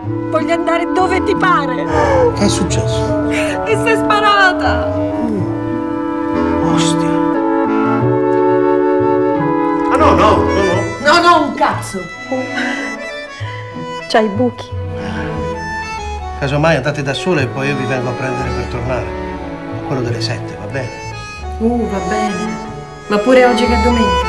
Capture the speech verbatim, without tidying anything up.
Voglio andare dove ti pare. Che è successo? E sei sparata. Uh. Ostia. Ah no, no, no, no. No, no, un cazzo. C'hai i buchi. Casomai andate da sola e poi io vi vengo a prendere per tornare. A quello delle sette, va bene? Uh, va bene. Ma pure oggi che è domenica.